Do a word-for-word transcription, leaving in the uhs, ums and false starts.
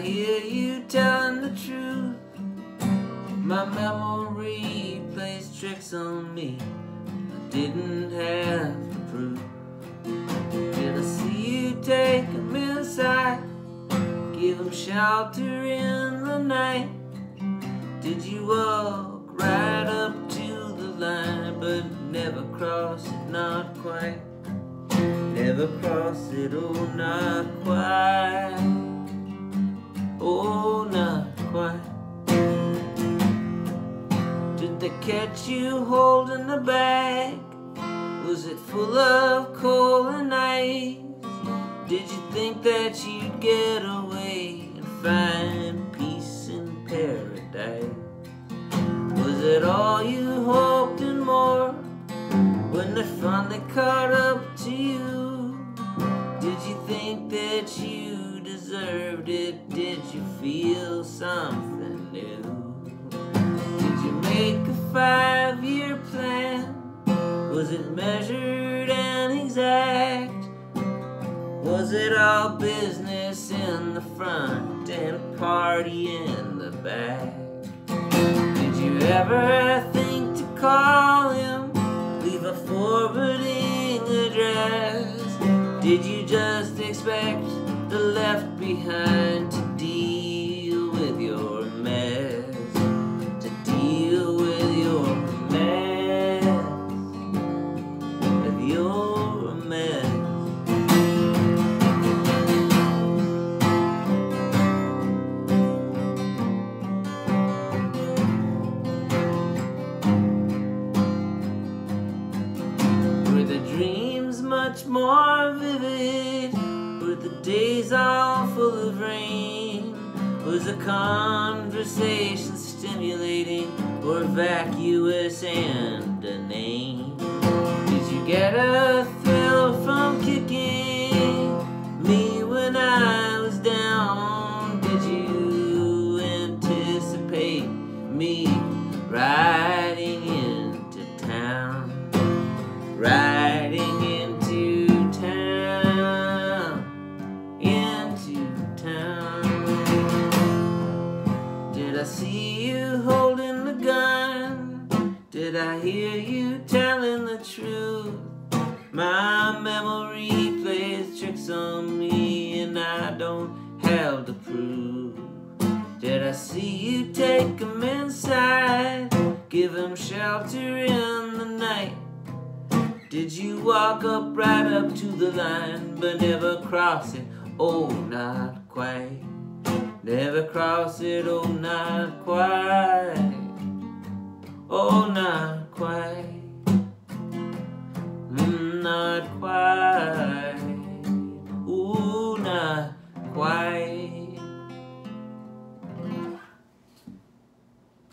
I hear you telling the truth? My memory plays tricks on me. I didn't have to prove. Did I see you take him inside, give him shelter in the night? Did you walk right up to the line, but never cross it, not quite? Never cross it, oh not quite. Oh not quite. Did they catch you holding the bag? Was it full of coal and ice? Did you think that you'd get away and find peace in paradise? Was it all you hoped and more when they finally caught up to you? Did you think that you deserved it? Did you feel something new? Did you make a five-year plan? Was it measured and exact? Was it all business in the front and a party in the back? Did you ever think to call him, leave a forwarding address? Did you just expect the left behind to deal with your mess? To deal with your mess? With your mess? Were the dreams much more vivid? Were the days all full of rain? Was the conversation stimulating or vacuous and inane? Did you get a thrill from kicking me when I was down? Did you anticipate me riding into town? Riding into town, into town. Did I see you holding the gun? Did I hear you telling the truth? My memory plays tricks on me and I don't have to prove. Did I see you take him inside, give him shelter in the night? Did you walk up right up to the line, but never cross it, oh not quite? Never cross it, oh not quite. Oh not quite. Mm, not quite.